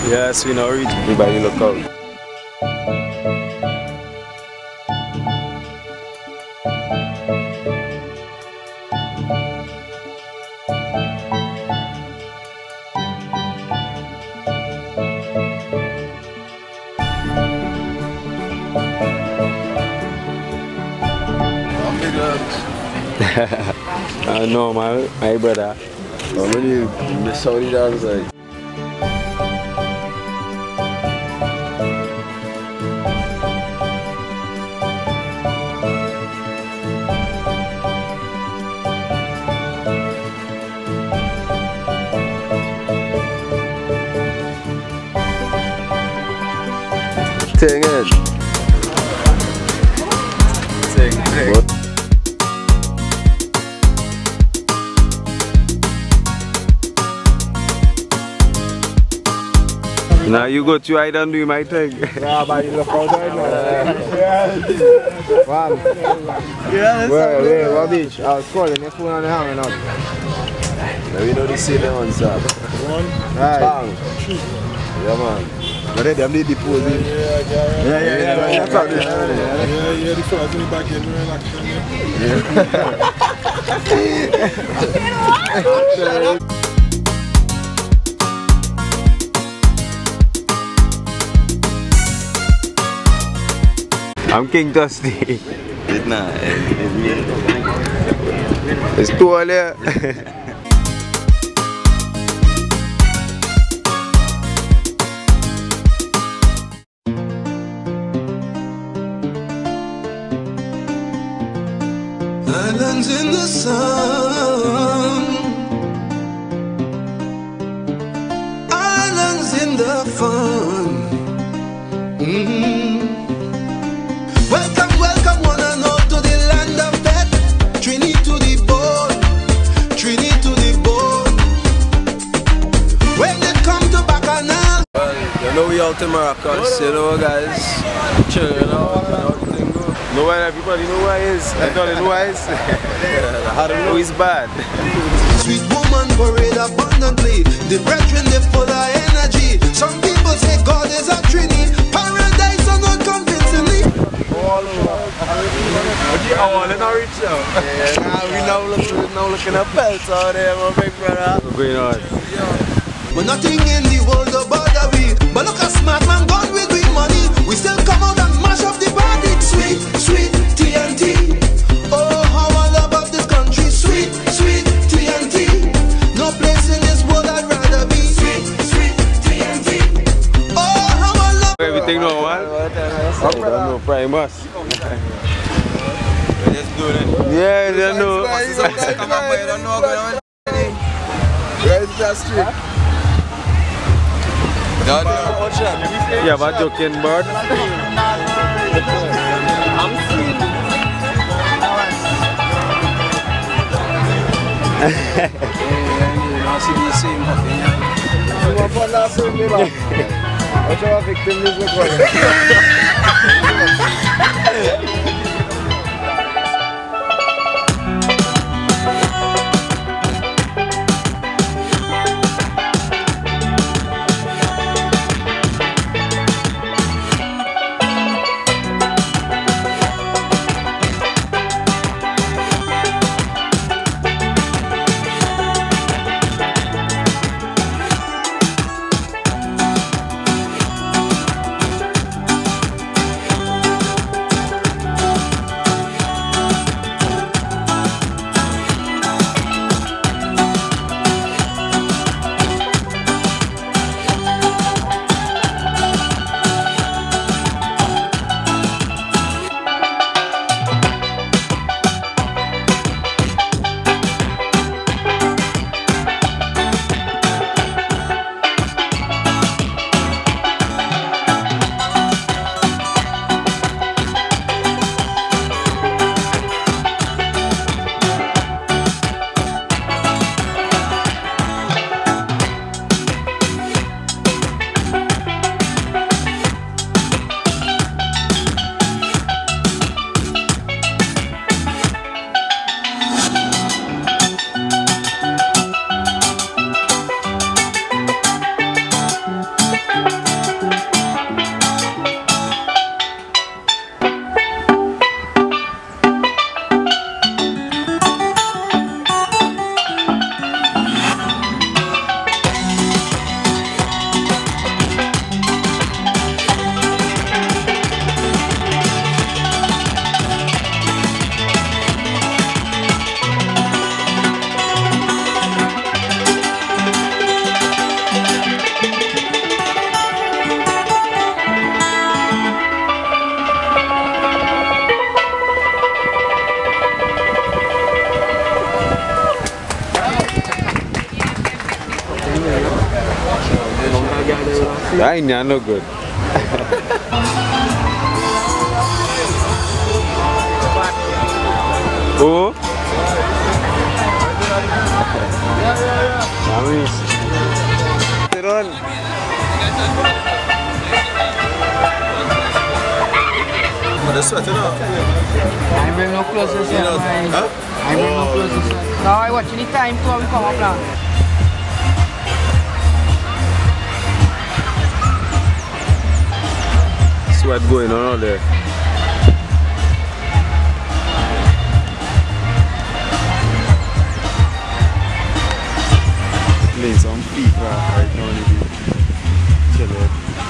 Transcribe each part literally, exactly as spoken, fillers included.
Yes, we know reach. Everybody look out. I know, my, my brother. I'm really the Saudi dance like. Ting it. Ting, ting. What? Now you go to I don't do my thing. Yeah, but you look out right now. Yeah. Wow. Yeah, Wait, wait, what beach? I was calling your phone on the hanging up. Now we know the ceiling on top. One, right. bang. Yeah, man. But then they the pose in. Yeah, yeah, yeah. Yeah, yeah, yeah. Yeah, yeah, yeah. Yeah, yeah, the first in the back end, relax. Yeah. I'm King Dusty. It's not, it's me. It's too early. Islands in the sun, islands in the fun. Mm-hmm. Welcome, welcome one and all to the land of death. Trini to the bone, Trini to the bone. When they come to Bacchanal. Well, you know we out in Maracas, you know guys. Chill, you know, you know the thing go. No one, everybody know who I is. I don't know who I is. How do you know? Who is bad? Sweet woman parade abundantly. The brethren they full of energy. Some people say God is a Trini. Paradise are not convincingly. All over. I want to not reach out. Yeah, now we now looking, now looking at belts out there, my big brother. What's going on? But nothing in the world will bother we. But look at smart man gone with we money. We still come out and mash up the party. Sweet, sweet T N T. Oh, how I love of this country. Sweet, sweet T N T. No place in this world I'd rather be. Sweet, sweet T N T. Oh, how I love Everything normal? I don't know, Primus. Let's do it. Yeah, they don't know. Where is that street? Yeah, but joking bird. I'm seeing. I see the same thing. You want to laugh at me, man? What's your victim is recording? I ain't no good. Oh? Amis. Turun. Ada sweat, you know? I bring no closer, sir. You know, I, huh? I bring no closer, sir. Now I watch any time to we come up now. Sweat going on out there. Playing some FIFA right now, chilling.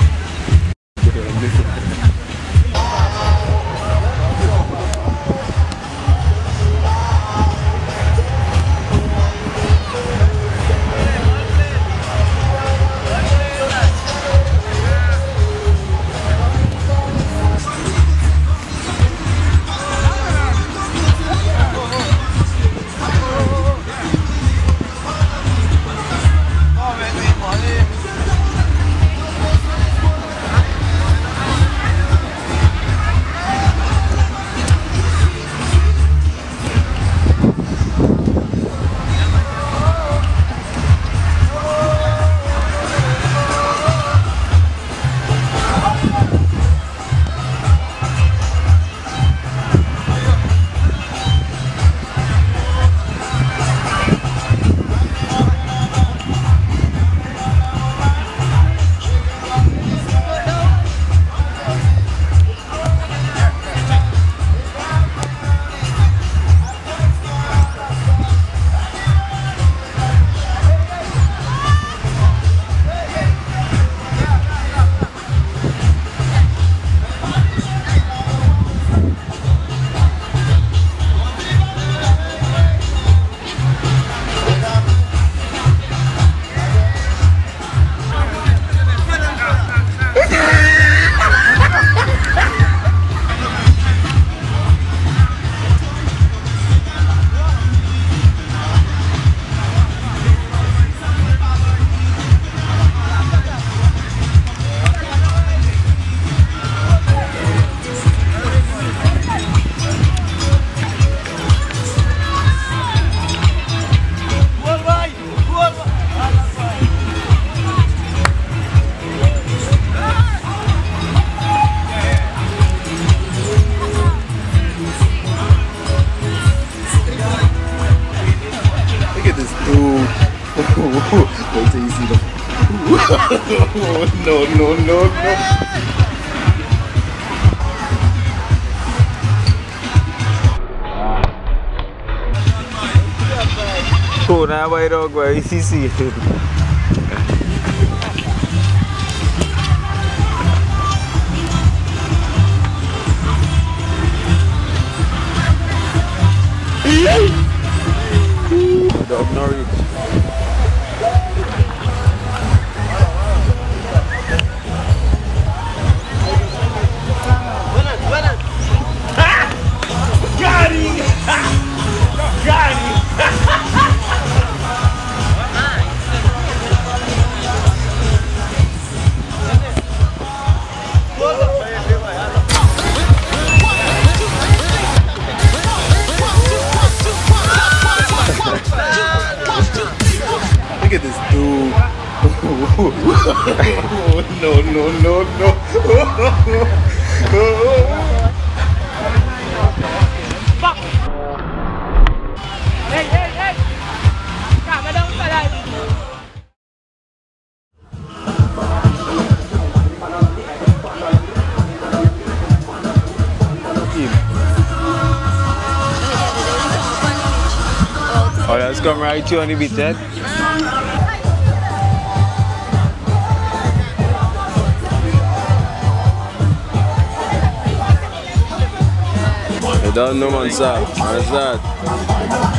Wait till you see them. No, no, no, no. Cool, now wait on go E C C. Dog Norwich. Look at this dude. No, no, no, no. Hey, hey, hey! Calma, dá um caralho. Oh, let's come right to on the beat, Ted. You don't know, man, sir. What's that?